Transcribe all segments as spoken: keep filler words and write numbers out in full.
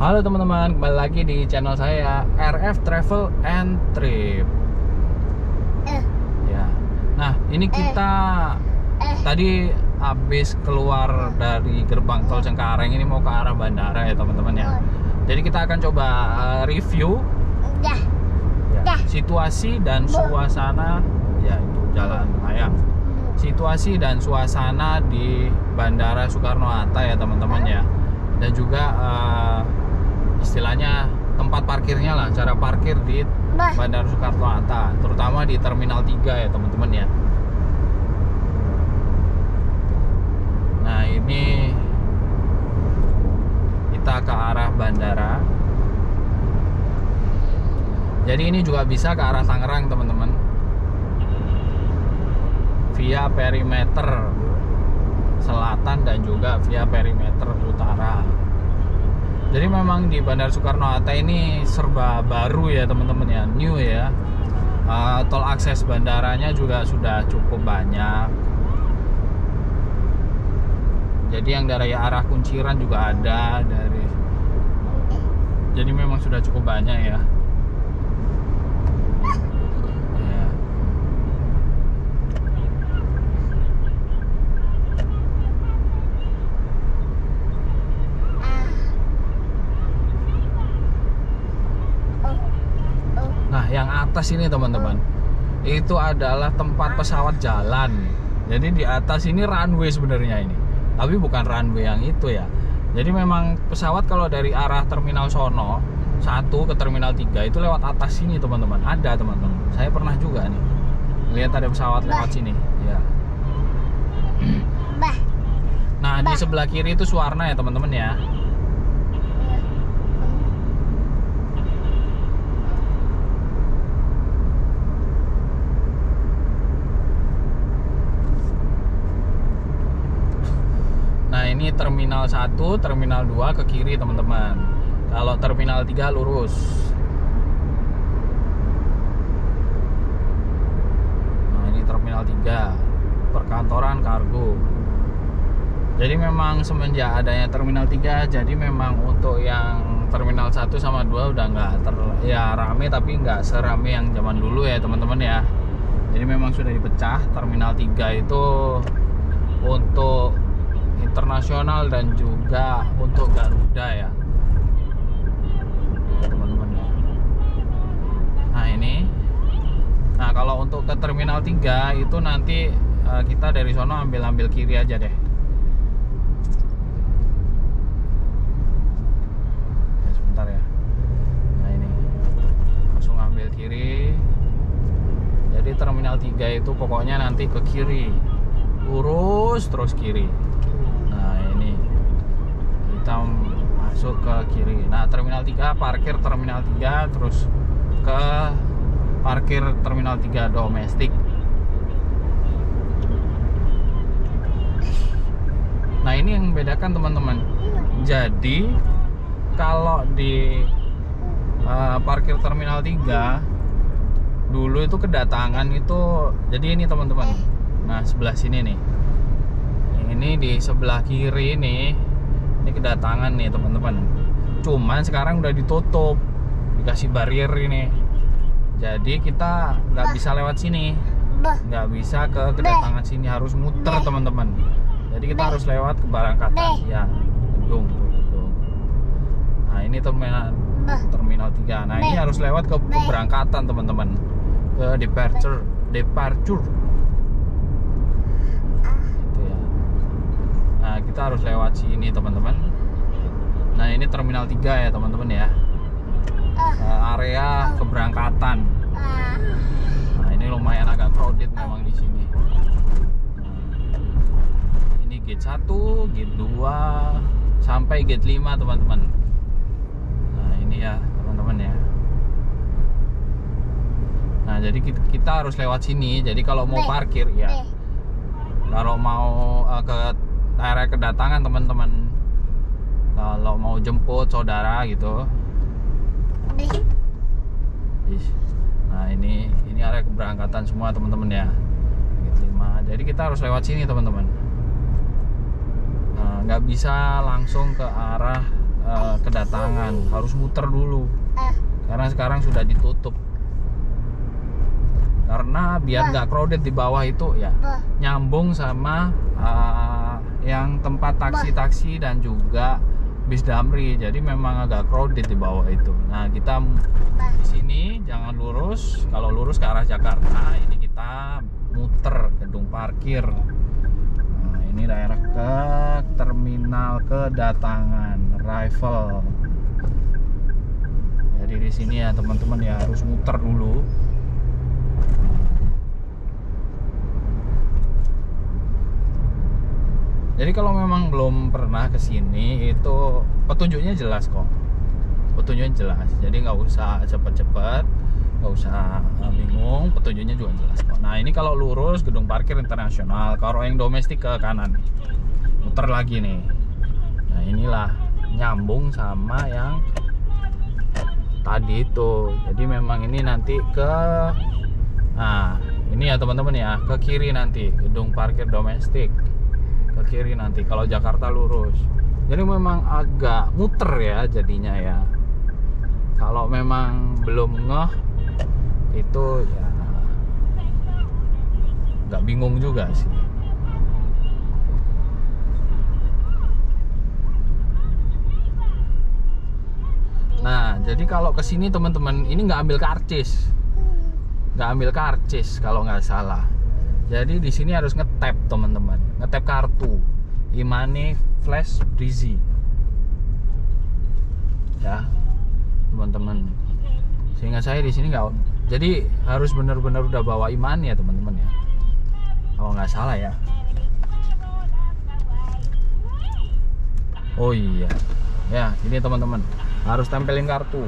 Halo teman-teman, kembali lagi di channel saya R F Travel and Trip. Eh. Ya. Nah, ini kita Eh. tadi habis keluar dari gerbang tol Cengkareng, ini mau ke arah bandara ya teman-teman ya. Jadi kita akan coba uh, review Dah. ya, Dah. situasi dan suasana ya itu jalan layang. Situasi dan suasana di Bandara Soekarno-Hatta ya teman-teman ya. Dan juga uh, istilahnya tempat parkirnya lah, cara parkir di Bandara Soekarno-Hatta, terutama di Terminal tiga ya teman-teman ya. Nah, ini kita ke arah bandara. Jadi ini juga bisa ke arah Tangerang teman-teman, via perimeter selatan dan juga via perimeter utara. Jadi memang di Bandara Soekarno-Hatta ini serba baru ya teman-teman ya, new ya. Uh, tol akses bandaranya juga sudah cukup banyak. Jadi yang dari arah Kunciran juga ada dari. Jadi memang sudah cukup banyak ya. Ya. Nah, yang atas ini teman-teman, itu adalah tempat pesawat jalan. Jadi di atas ini runway sebenarnya ini, tapi bukan runway yang itu ya. Jadi memang pesawat kalau dari arah terminal sono satu ke terminal tiga itu lewat atas sini teman-teman. Ada teman-teman, saya pernah juga nih lihat ada pesawat lewat sini ya. Nah, di sebelah kiri itu Suwarna ya teman-teman ya. Nah, ini terminal satu, terminal dua ke kiri teman-teman. Kalau terminal tiga lurus. Nah, ini terminal tiga, perkantoran kargo. Jadi memang semenjak adanya terminal tiga, jadi memang untuk yang terminal satu sama dua udah nggak ter ya rame, tapi nggak serame yang zaman dulu ya teman-teman ya. Jadi memang sudah dipecah. Terminal tiga itu untuk internasional dan juga untuk Garuda ya teman-teman ya. Nah ini, nah kalau untuk ke terminal tiga itu nanti uh, kita dari sono ambil-ambil kiri aja deh ya, sebentar ya. Nah ini langsung ambil kiri. Jadi terminal tiga itu pokoknya nanti ke kiri, lurus terus kiri. Kita masuk ke kiri. Nah, terminal tiga, parkir terminal tiga, terus ke parkir terminal tiga domestik. Nah, ini yang membedakan teman-teman. Jadi kalau di uh, parkir terminal tiga dulu itu kedatangan itu, jadi ini teman-teman. Nah, sebelah sini nih. Ini di sebelah kiri nih. Ini kedatangan nih teman-teman. Cuman sekarang udah ditutup, dikasih barrier ini. Jadi kita nggak bisa lewat sini, nggak bisa ke kedatangan sini, harus muter teman-teman. Jadi kita harus lewat keberangkatan ya, gedung, gedung. Nah ini terminal terminal tiga. Nah ini harus lewat ke keberangkatan teman-teman, ke departure, departure. Nah, kita harus lewat sini teman-teman. Nah, ini terminal tiga ya teman-teman ya. Nah, area keberangkatan. Nah, ini lumayan agak crowded memang di sini. Nah, ini gate satu, gate dua sampai gate lima teman-teman. Nah, ini ya teman-teman ya. Nah, jadi kita, kita harus lewat sini. Jadi kalau mau parkir ya, kalau mau uh, ke area kedatangan teman-teman, kalau mau jemput saudara gitu. Nah ini ini area keberangkatan semua teman-teman ya, gate lima. Jadi kita harus lewat sini teman-teman. Nah, nggak bisa langsung ke arah uh, kedatangan, harus muter dulu. eh, Karena sekarang sudah ditutup. Karena biar nggak crowded di bawah itu ya, bah, nyambung sama uh, yang tempat taksi-taksi dan juga bis Damri. Jadi memang agak crowded di bawah itu. Nah, kita bah, di sini jangan lurus. Kalau lurus ke arah Jakarta, ini kita muter gedung parkir. Nah, ini daerah ke terminal kedatangan arrival. Jadi di sini ya teman-teman ya harus muter dulu. Jadi kalau memang belum pernah ke sini itu petunjuknya jelas kok. Petunjuknya jelas. Jadi nggak usah cepet-cepet, nggak usah bingung. Petunjuknya juga jelas kok. Nah ini kalau lurus gedung parkir internasional. Kalau yang domestik ke kanan, muter lagi nih. Nah inilah nyambung sama yang tadi itu. Jadi memang ini nanti ke, nah ini ya teman-teman ya, ke kiri nanti gedung parkir domestik. Ke kiri nanti kalau Jakarta lurus. Jadi memang agak muter ya jadinya ya. Kalau memang belum ngeh itu ya nggak bingung juga sih. Nah jadi kalau kesini teman-teman ini nggak ambil karcis, nggak ambil karcis kalau nggak salah. Jadi di sini harus ngetap teman-teman, ngetap kartu Imane Flash Breezy. Ya, teman-teman. Sehingga saya di sini nggak, jadi harus benar-benar udah bawa Imane ya teman-teman ya. Kalau nggak salah ya. Oh iya, ya ini teman-teman harus tempelin kartu.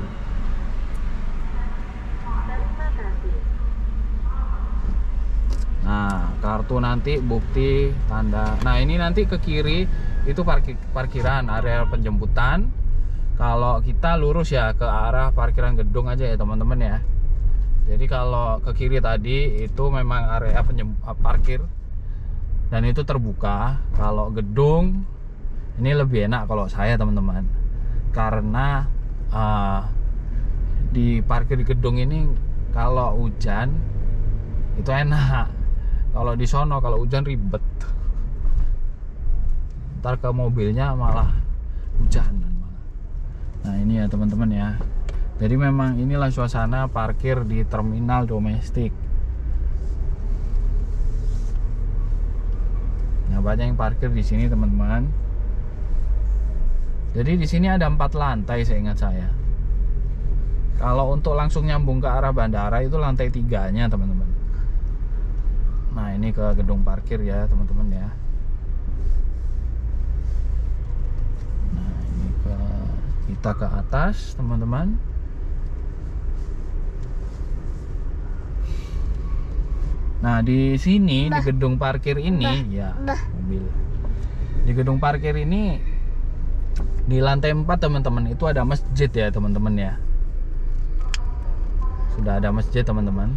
Nah, kartu nanti bukti tanda. Nah, ini nanti ke kiri itu parkir, parkiran area penjemputan. Kalau kita lurus ya ke arah parkiran gedung aja ya teman-teman ya. Jadi kalau ke kiri tadi itu memang area penjem, parkir dan itu terbuka. Kalau gedung ini lebih enak kalau saya teman-teman, karena uh, di parkir di gedung ini kalau hujan itu enak. Kalau di sono kalau hujan ribet, ntar ke mobilnya malah hujanan malah. Nah ini ya teman-teman ya. Jadi memang inilah suasana parkir di terminal domestik. Nah banyak yang parkir di sini teman-teman. Jadi di sini ada empat lantai seingat saya. Kalau untuk langsung nyambung ke arah bandara itu lantai tiganya teman-teman. Nah ini ke gedung parkir ya teman-teman ya. Nah ini ke, kita ke atas teman-teman. Nah di sini bah, di gedung parkir ini bah, ya bah. mobil. Di gedung parkir ini di lantai empat teman-teman itu ada masjid ya teman-teman ya. Sudah ada masjid teman-teman.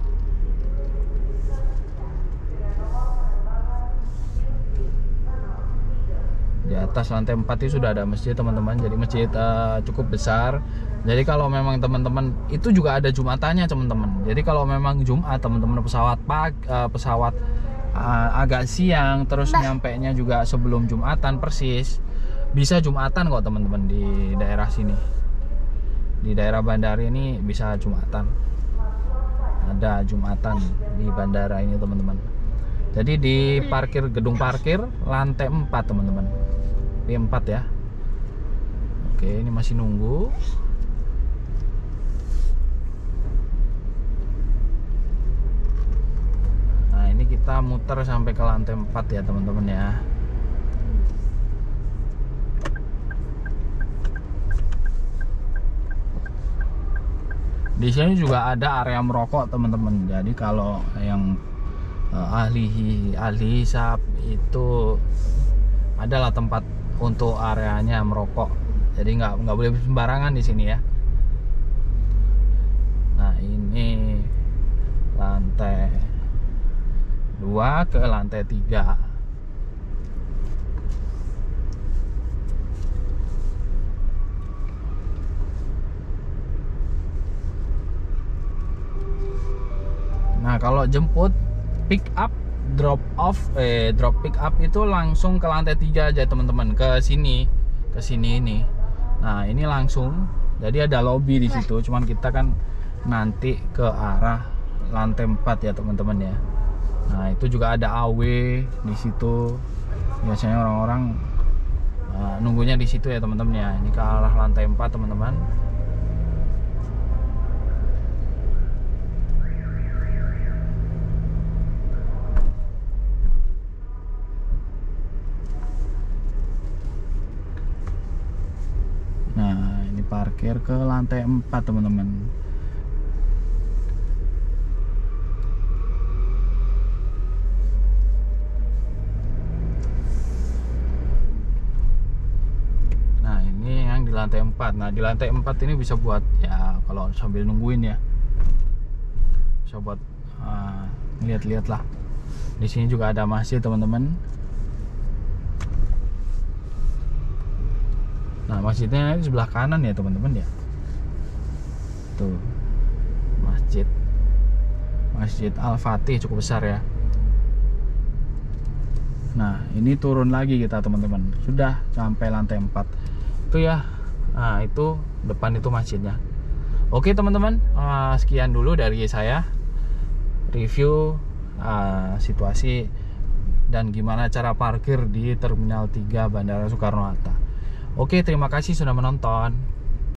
Di atas lantai empat itu sudah ada masjid teman-teman. Jadi masjid uh, cukup besar. Jadi kalau memang teman-teman itu juga ada jumatannya teman-teman. Jadi kalau memang Jumat teman-teman pesawat pagi, uh, pesawat uh, agak siang terus nyampe nya juga sebelum Jumatan persis, bisa Jumatan kok teman-teman di daerah sini. Di daerah bandara ini bisa Jumatan. Ada Jumatan di bandara ini teman-teman. Jadi di parkir gedung parkir lantai empat teman-teman. Di empat ya. Oke, ini masih nunggu. Nah, ini kita muter sampai ke lantai empat ya, teman-teman ya. Di sini juga ada area merokok, teman-teman. Jadi kalau yang uh, ahli ahli hisab itu adalah tempat untuk areanya merokok. Jadi nggak nggak boleh sembarangan di sini ya. Nah ini lantai dua ke lantai tiga. kalau jemput, pick up, drop off, eh drop pick up itu langsung ke lantai tiga aja teman-teman, ke sini, ke sini ini. Nah ini langsung, jadi ada lobby di situ. Cuman kita kan nanti ke arah lantai empat ya teman-teman ya. Nah itu juga ada A W di situ. Biasanya orang-orang uh, nunggunya di situ ya teman-teman ya. Ini ke arah lantai empat teman-teman. Nah ini parkir ke lantai empat teman-teman. Di lantai empat. Nah di lantai empat ini bisa buat ya kalau sambil nungguin ya, bisa buat uh, lihat-lihat lah. Di sini juga ada masjid teman-teman. Nah masjidnya di sebelah kanan ya teman-teman ya. Tuh masjid Masjid Al-Fatih cukup besar ya. Nah ini turun lagi kita teman-teman, sudah sampai lantai empat itu ya. Nah itu depan itu masjidnya. Oke teman-teman, uh, sekian dulu dari saya review uh, situasi dan gimana cara parkir di Terminal tiga Bandara Soekarno Hatta. Oke, terima kasih sudah menonton.